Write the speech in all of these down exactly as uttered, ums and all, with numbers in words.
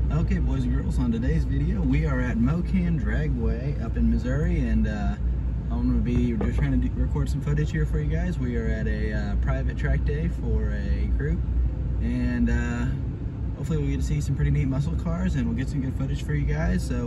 Okay, boys and girls, on today's video, we are at Mo-Kan Dragway up in Missouri, and uh, I'm going to be just trying to do, record some footage here for you guys. We are at a uh, private track day for a group, and uh, hopefully we'll get to see some pretty neat muscle cars, and we'll get some good footage for you guys. So.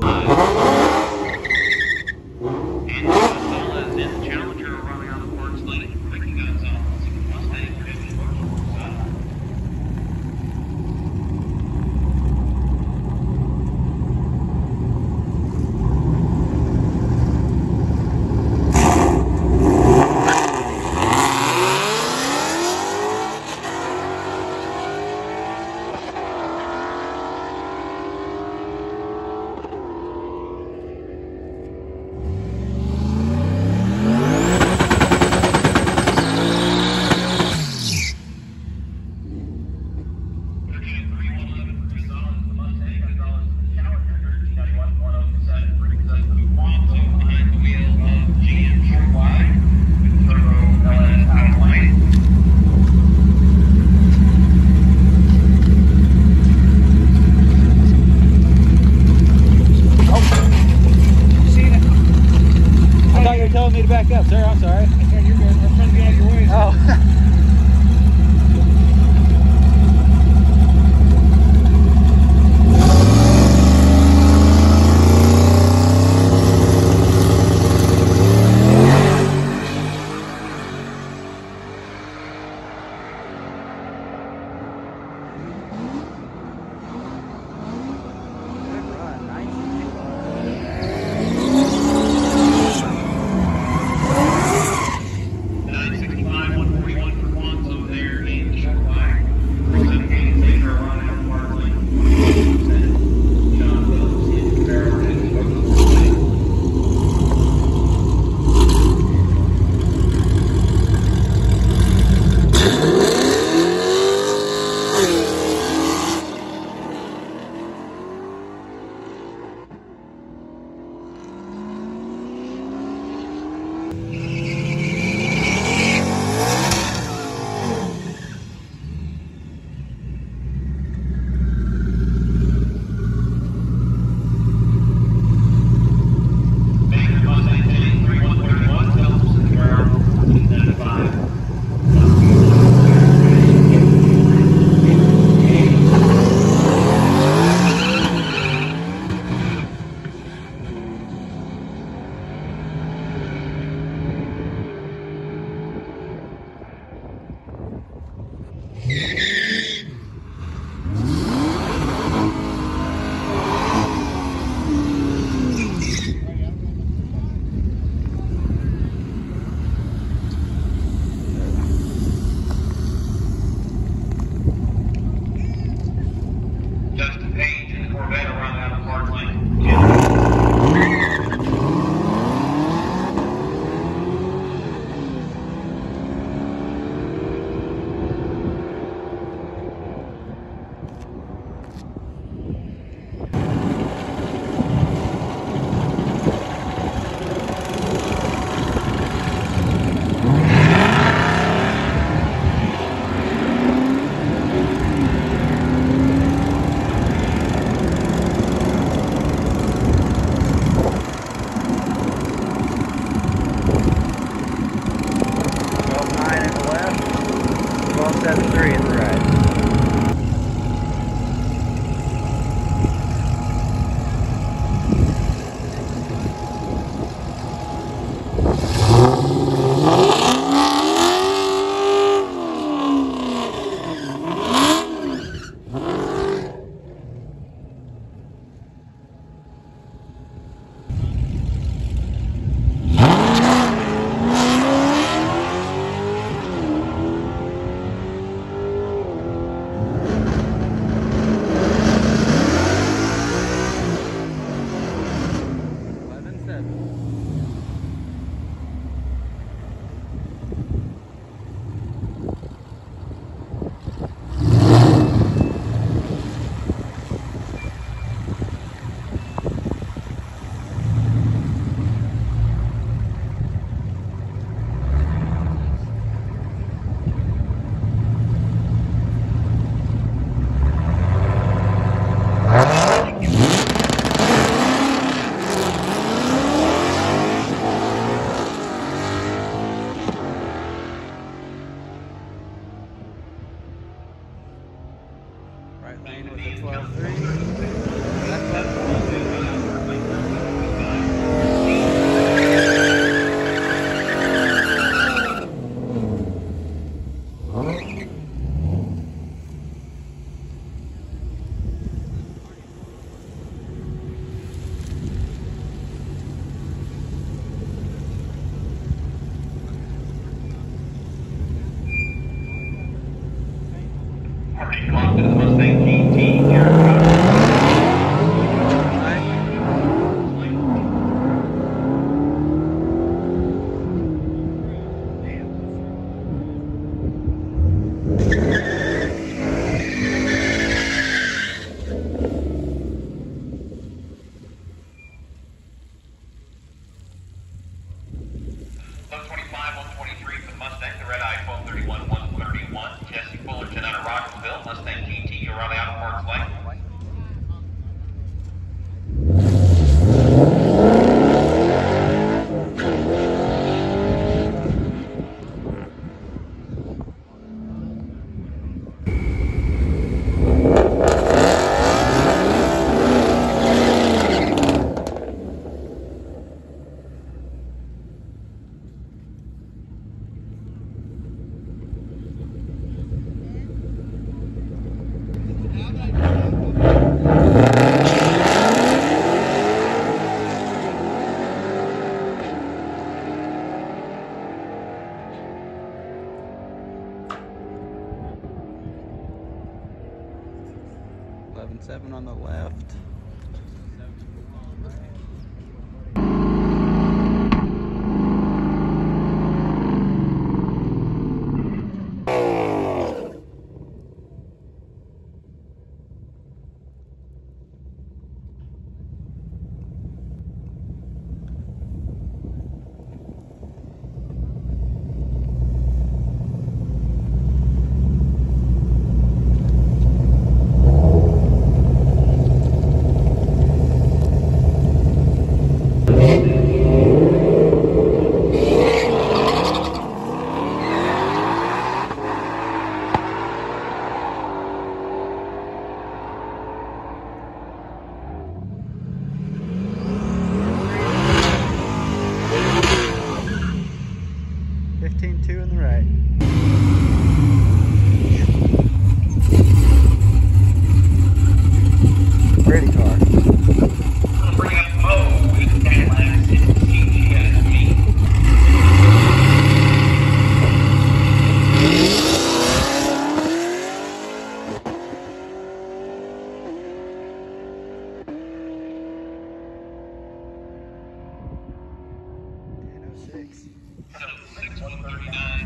Right lane with the twelve three. Come on to the Mustang G T here. one twenty-five, one twenty-three for the Mustang, the red eye twelve thirty-one, one thirty-one. Jesse Fullerton out of Rockville, Mustang G T, you're running out of Parks Lake. eleven seven on the left. fifteen two in the right. Pretty car. Bring up Mo with Cadillac G T S V. ten oh six. six one thirty-nine.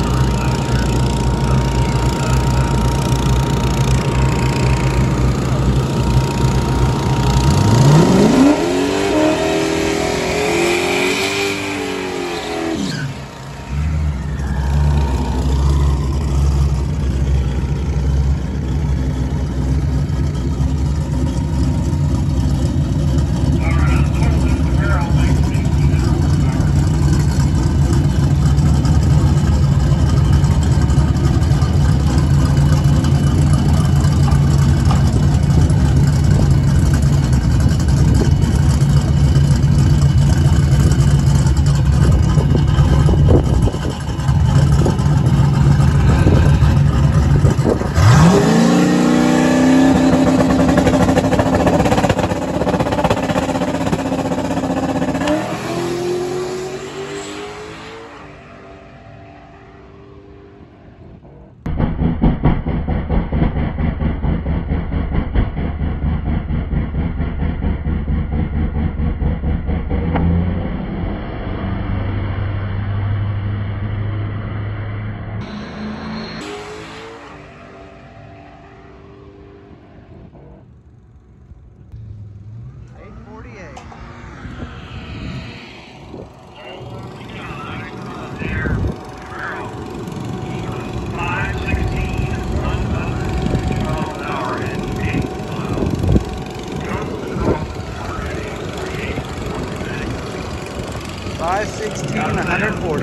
five sixteen, one forty.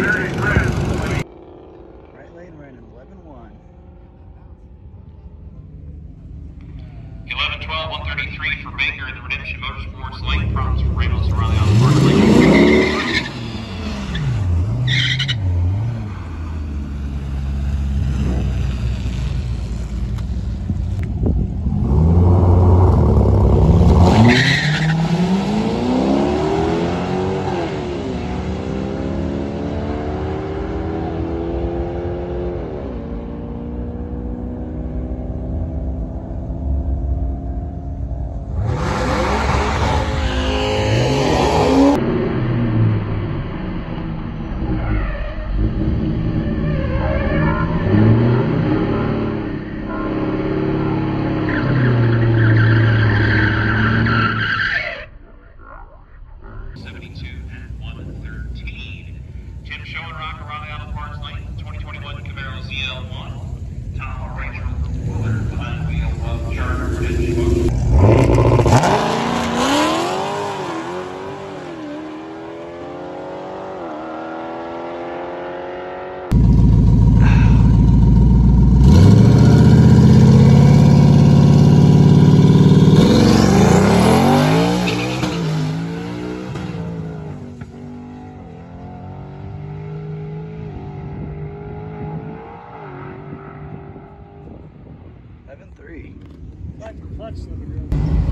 Right lane running eleven one. twelve, one thirty-three for Baker in the Redemption Motorsports lane. Problems for Reynolds around the outer park lane. seventy-two and one thirteen. Tim Show and Rock around the Apple Parks Lane. twenty twenty-one Camaro Z L one. Tom Rachel Willard behind the wheel of Charger Redemption. Seven three. Like the clutch slipping real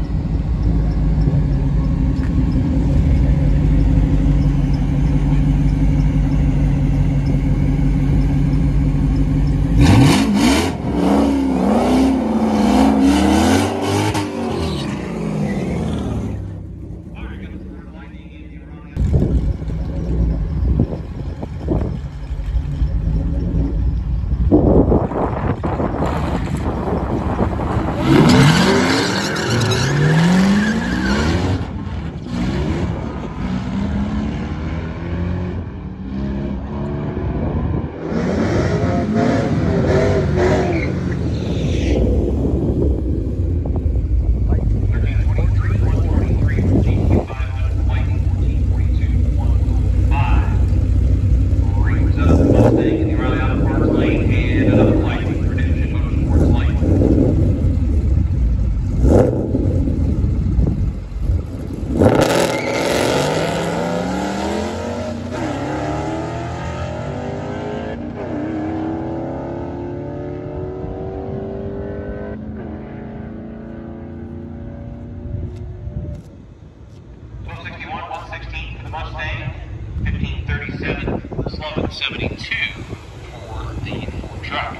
twelve sixty-one, one sixteen for the Mustang, fifteen thirty-seven, Sloan seventy-two for the Ford truck.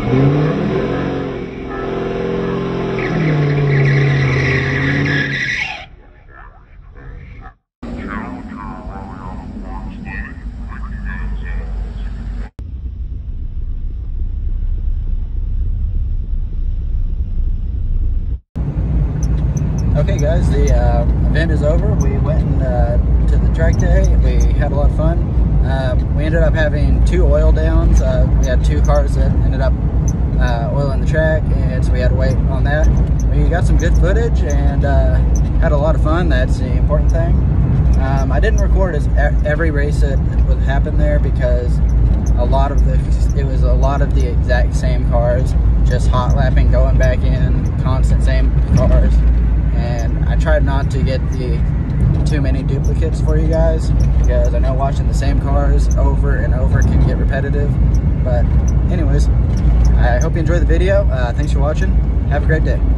Okay guys, the uh, event is over. We went and, uh, to the track day. We had a lot of fun. Uh, we ended up having two oil downs. Uh, we had two cars that ended up uh, oiling the track, and so we had to wait on that. We got some good footage and uh, had a lot of fun. That's the important thing. Um, I didn't record as every race that would happen there because a lot of the it was a lot of the exact same cars, just hot lapping, going back in, constant same cars. And I tried not to get the too many duplicates for you guys because I know watching the same cars over and over can get repetitive. But anyways, I hope you enjoyed the video. Uh, thanks for watching. Have a great day.